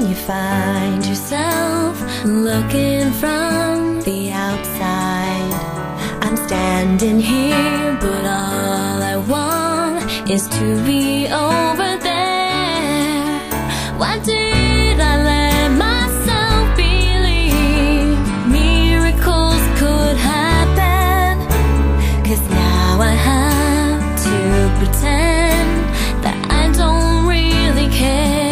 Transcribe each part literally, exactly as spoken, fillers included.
you find yourself looking from the outside. I'm standing here, but all I want is to be over there. Why did I let myself believe miracles could happen? 'Cause now I have to pretend that I don't really care.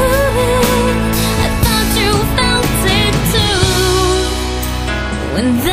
When